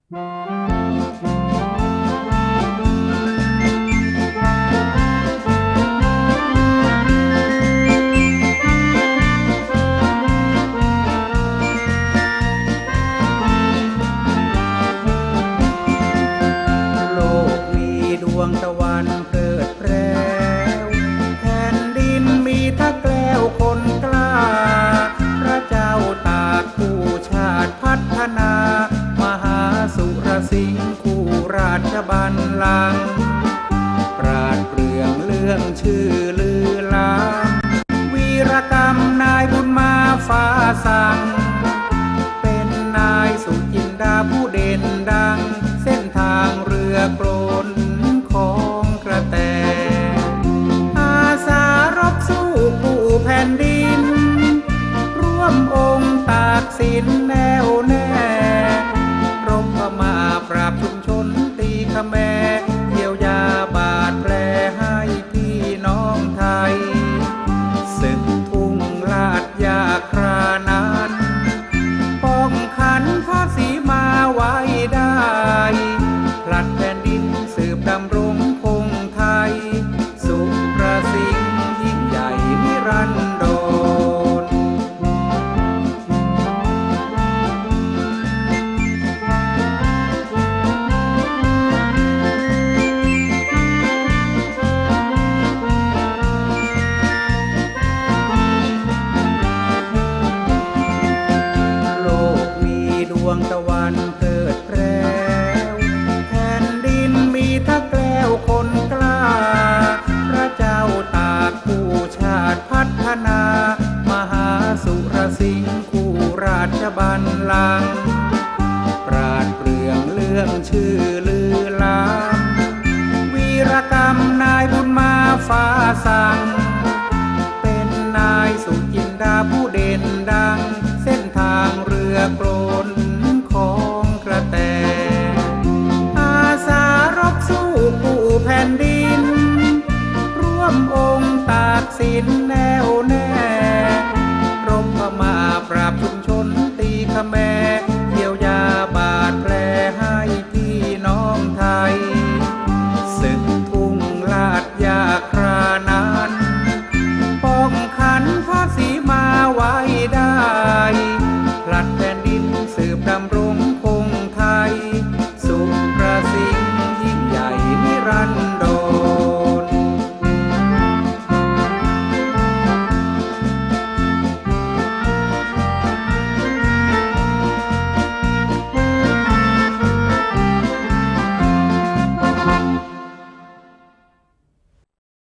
โลกมีดวงตะวันเกิดแปรวแผ่นดินมีทักแกล้วคนกล้าพระเจ้าตากผู้ชาติพัฒนามหาสุรสิงห์คู่ราชบัลลังก์ปราดเปรื่องเรื่องชื่อลือลามวีรกรรมนายบุญมาฟ้าสั่งเป็นนายสุจินดาผู้เด่นดังเส้นทางเรือกลนของกระแตอาสารบสู้ผู้แผ่นดินร่วมองค์ตากสินแน่วแน่รบพม่าปราบชุมชนตีขแมเยียวยาบาดแผลให้พี่น้องไทยศึกทุ่งลาดยาครานั้นป้องขันพระศรีมาไว้ได้ผลัดแผ่นดินสืบดำรงคงไทยสุรสิงห์ยิ่งใหญ่นิรันดรโลกมีดวงตะวันเกิดแปรวแผ่นดินมีทักแกล้วคนกล้าพระเจ้าตากผู้ชาติพัฒนามหาสุรสิงห์คู่ราชบัลลังก์ปราดเปรื่องเรื่องชื่อลือลามวีรกรรมนายบุญมาฟ้าสั่งเป็นนายสุจินดาผู้เด่นดังเส้นทางเรือกลนของกระแตอาสารบสู้ผู้แผ่นดินร่วมองค์ตากสินแน่วแน่รบพม่าปราบ